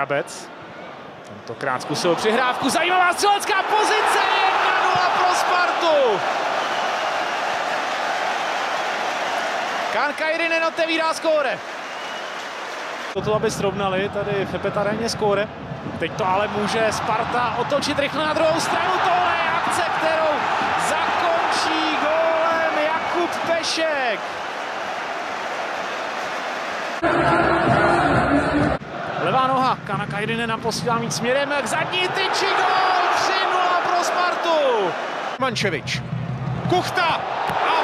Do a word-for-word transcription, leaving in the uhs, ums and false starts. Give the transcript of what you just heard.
Brabec. Tentokrát zkusil přihrávku, zajímavá střelecká pozice, jedna nula pro Spartu. Kaan Kairinen otevírá skóre. Toto, aby srovnali tady v Epet Aréně skóre. Teď to ale může Sparta otočit rychle na druhou stranu. Tohle je akce, kterou zakončí gólem Jakub Pešek. Levá noha Kaana Kairinena posílá mít směrem k zadní tyči, gól tři nula pro Spartu. Mančevič, Kuchta a